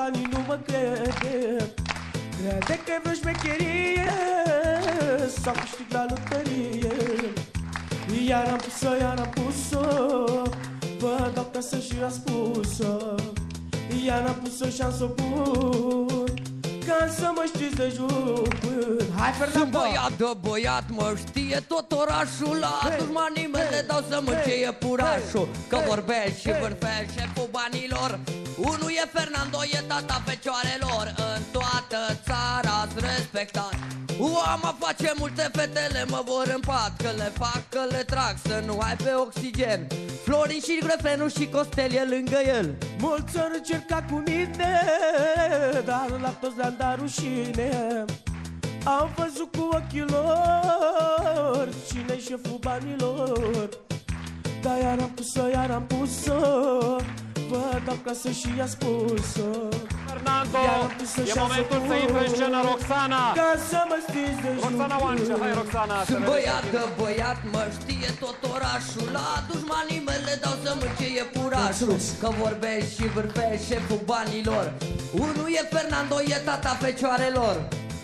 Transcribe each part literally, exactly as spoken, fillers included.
banii nu mă crede. Crede că vreo șmecherie sau câștig la loterie. Iar am pus-o, iar am pus-o, vă dau casă și a spus-o. Iar am pus-o și am s-o pun, ca să mă știți de jur până. Hai, Fernando! Sunt băiat de băiat, mă știe tot orașul. La dușmanii mei le dau să mă ceie purașul. Că vorbești și vârfești șeful banilor. Unul e Fernando, e tata fecioarelor. În toată țara-s respectat. Oama face multe, fetele mă vor în pat. Că le fac, că le trag, să nu ai pe oxigen. Florin și refrenul și Costel e lângă el. Mulți ori încerca cu mine, dar la toți le-am dat rușine. Am văzut cu ochii lor cine-i șeful banilor. Dar iar am pus-o, iar am pus-o, vă dau casă și i-a spus-o. Fernando, e momentul să intre în scenă Roxana. Ca să mă știți de Roxana Oancea, hai Roxana. Sunt băiat de băiat, mă știe tot orașul. La dușmanii mei le dau să mă ceie purașul. Că vorbești și vârfești șeful banilor. Unul e Fernando, e tata fecioarelor.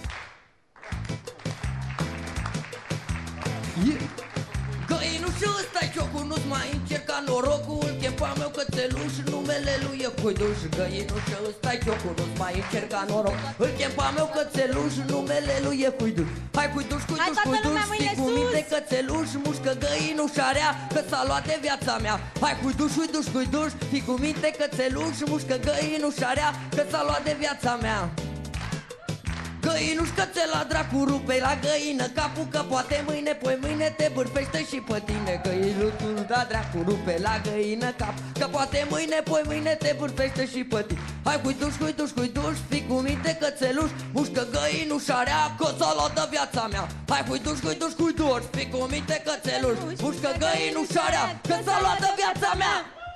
Yeah. Găinușul ăsta-i ciocul, nu-ți mai încerca norocul. Chepa meu cățeluș, numele lui e Huiduș. Găinușul ăsta-i ciocul, nu-ți mai încerca noroc. Îl chepa meu cățeluș, numele lui e Huiduș. Hai Huiduș, Huiduș, Huiduș, fii cu minte cățeluș. Mușcă găinușarea, că s-a luat de viața mea. Hai Huiduș, Huiduș, Huiduș, fii cu minte cățeluș. Mușcă găinușarea, că s-a luat de viața mea. Găinuș, cățel la dracu, rupe la găină capul, că poate mâine, poi mâine te bârfește și pe tine. Găinușul la dracu, rupe la găină cap, că poate mâine, poi mâine te bârfește și pe tine. Hai Huiduș, Huiduș, Huiduș, fii cu minte cățeluș. Mușcă găinușarea, că s-a luat de viața mea. Hai Huiduș, Huiduș, Huiduș, fii cu minte cățeluș. Mușcă găinușarea, că s-a luat de viața mea.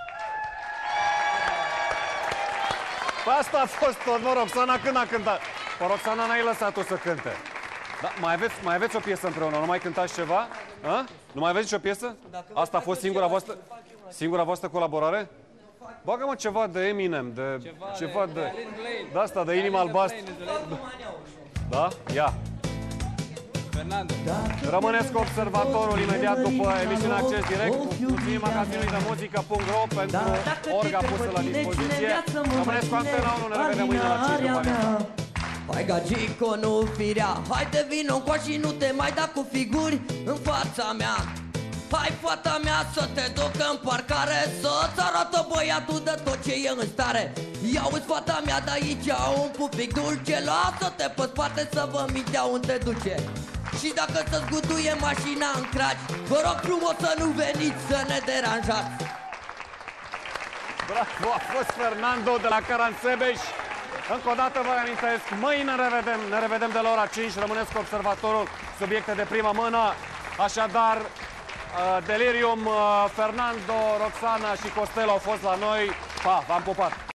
Asta a fost tot, mă, Roxana, când a cântat. Pe Roxana n-ai lăsat-o să cânte. Da, mai, aveți, mai aveți o piesă împreună? Nu mai cântați ceva? A? Nu mai aveți nicio piesă? Asta a fost singura voastră, singura voastră colaborare? Bagă-mă ceva de Eminem, de ceva, ceva de... De asta, de Inima Albastră. Da? Ia. Rămâneți cu Observatorul imediat după emisiunea Acces Direct. Mulțumim magazinului de muzică punct ro pentru orga pusă la dispoziție. Rămâneți cu Antena unu, ne revedem mâine la cinci după amiază. Hai gagico, nu firea, hai de vino încoa și nu te mai da cu figuri în fața mea. Hai fata mea să te duc în parcare, să-ți arată băiatul de tot ce e în stare. Ia-uzi fata mea de aici, un pupic dulce, lasă-te pe spate să vă mintea unde duce. Și dacă să-ți guduie mașina în craci, vă rog frumos să nu veniți să ne deranjați. Bravo, a fost Fernando de la Caransebeș. Încă o dată vă reamintesc, mâine ne revedem, ne revedem de la ora cinci, rămâneți cu Observatorul, subiecte de prima mână. Așadar, Delirium, Fernando, Roxana și Costel au fost la noi. Pa, v-am pupat!